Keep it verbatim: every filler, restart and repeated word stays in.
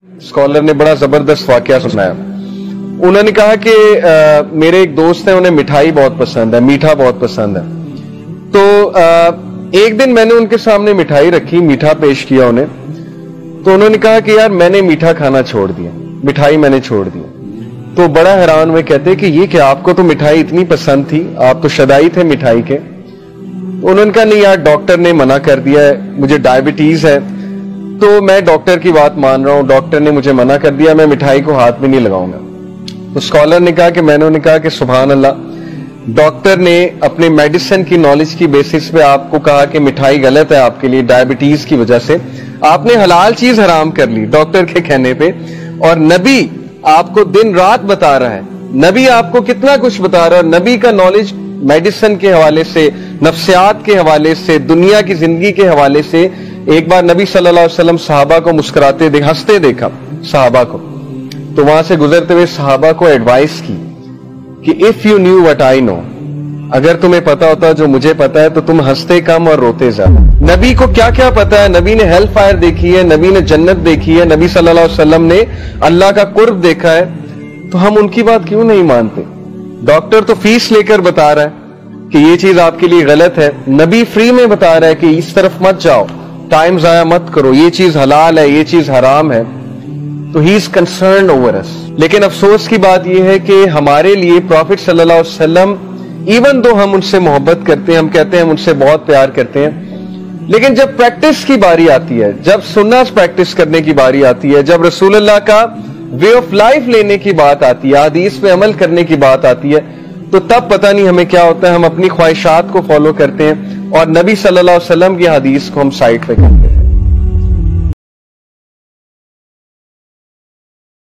Scholar نے بڑا زبردست واقعہ سنایا. انہوں نے کہا کہ آ, میرے ایک دوست ہیں, انہیں مٹھائی بہت پسند ہے, میٹھا بہت پسند ہے. تو آ, ایک دن میں نے ان کے سامنے مٹھائی رکھی, میٹھا پیش کیا انہیں. تو انہوں نے کہا کہ یار میں نے میٹھا کھانا چھوڑ دیا, مٹھائی میں نے چھوڑ دی. تو بڑا حیران ہوئے, کہتے کہ یہ کہ آپ کو تو مٹھائی اتنی پسند تھی, آپ تو شدائی تھے مٹھائی کے. انہوں نے کہا نہیں یار ڈاکٹر نے منع کر دیا ہے, مجھے ڈائبٹیز ہے, تو میں ڈاکٹر کی بات مان رہا ہوں, ڈاکٹر نے مجھے منع کر دیا, میں مٹھائی کو ہاتھ میں نہیں لگاؤں گا. تو اسکالر نے کہا کہ میں نے کہا کہ سبحان اللہ, ڈاکٹر نے اپنے میڈیسن کی نالج کی بیسس پہ آپ کو کہا کہ مٹھائی غلط ہے آپ کے لیے ڈائبٹیز کی وجہ سے, آپ نے حلال چیز حرام کر لی ڈاکٹر کے کہنے پہ. اور نبی آپ کو دن رات بتا رہا ہے, نبی آپ کو کتنا کچھ بتا رہا ہے. نبی کا نالج میڈیسن کے حوالے سے, نفسیات کے حوالے سے, دنیا کی زندگی کے حوالے سے. ایک بار نبی صلی اللہ علیہ وسلم صحابہ کو مسکراتے دیکھ ہنستے دیکھا صحابہ کو, تو وہاں سے گزرتے ہوئے صحابہ کو ایڈوائس کی کہ if you knew what I know, اگر تمہیں پتا ہوتا جو مجھے پتا ہے تو تم ہنستے کم اور روتے زیادہ. نبی کو کیا کیا پتا ہے, نبی نے ہیل فائر دیکھی ہے, نبی نے جنت دیکھی ہے, نبی صلی اللہ علیہ وسلم نے اللہ کا قرب دیکھا ہے. تو ہم ان کی بات کیوں نہیں مانتے؟ ڈاکٹر تو فیس لے کر بتا رہا ہے کہ یہ چیز آپ کے لیے غلط ہے, نبی فری میں بتا رہا ہے کہ اس طرف مت جاؤ, ٹائم ضائع مت کرو, یہ چیز حلال ہے, یہ چیز حرام ہے. تو ہی از کنسرنڈ اوور اس. لیکن افسوس کی بات یہ ہے کہ ہمارے لیے پروفٹ صلی اللہ علیہ وسلم, ایون دو ہم ان سے محبت کرتے ہیں, ہم کہتے ہیں ہم ان سے بہت پیار کرتے ہیں, لیکن جب پریکٹس کی باری آتی ہے, جب سنت پریکٹس کرنے کی باری آتی ہے, جب رسول اللہ کا وے آف لائف لینے کی بات آتی ہے, حدیث پہ عمل کرنے کی بات آتی ہے, تو تب پتہ نہیں ہمیں کیا ہوتا ہے. ہم اپنی خواہشات کو فالو کرتے ہیں اور نبی صلی اللہ علیہ وسلم کی حدیث کو ہم سائڈ پہ کرتے ہیں.